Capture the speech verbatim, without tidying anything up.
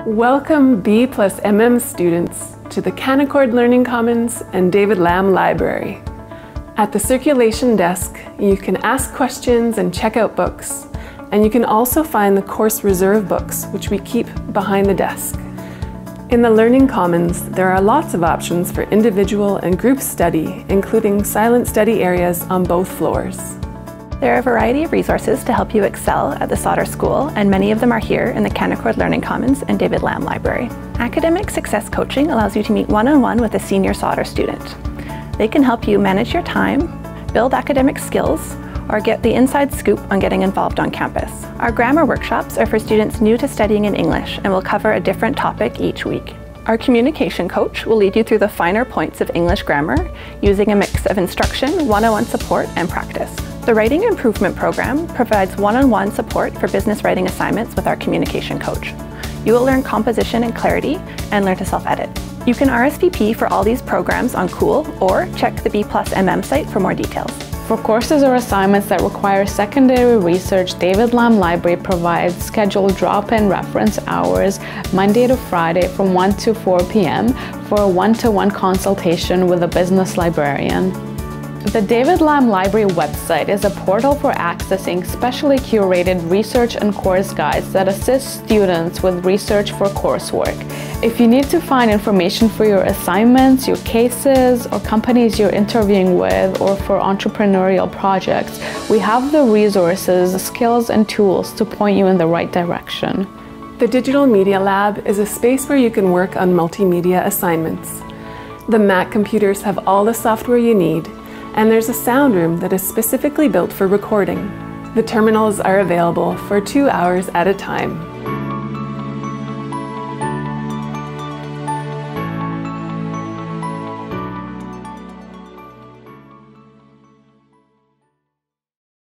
Welcome B plus M M students to the Canaccord Learning Commons and David Lamb Library. At the circulation desk, you can ask questions and check out books, and you can also find the course reserve books, which we keep behind the desk. In the Learning Commons, there are lots of options for individual and group study, including silent study areas on both floors. There are a variety of resources to help you excel at the Sauder School, and many of them are here in the Canaccord Learning Commons and David Lamb Library. Academic success coaching allows you to meet one-on-one with a senior Sauder student. They can help you manage your time, build academic skills, or get the inside scoop on getting involved on campus. Our grammar workshops are for students new to studying in English and will cover a different topic each week. Our communication coach will lead you through the finer points of English grammar using a mix of instruction, one-on-one support, and practice. The Writing Improvement Program provides one-on-one support for business writing assignments with our communication coach. You will learn composition and clarity and learn to self-edit. You can R S V P for all these programs on Cool or check the B plus M M site for more details. For courses or assignments that require secondary research, David Lamb Library provides scheduled drop-in reference hours Monday to Friday from one to four p m for a one-to-one consultation with a business librarian. The David Lamb Library website is a portal for accessing specially curated research and course guides that assist students with research for coursework. If you need to find information for your assignments, your cases, or companies you're interviewing with, or for entrepreneurial projects, we have the resources, skills, and tools to point you in the right direction. The Digital Media Lab is a space where you can work on multimedia assignments. The Mac computers have all the software you need, and there's a sound room that is specifically built for recording. The terminals are available for two hours at a time.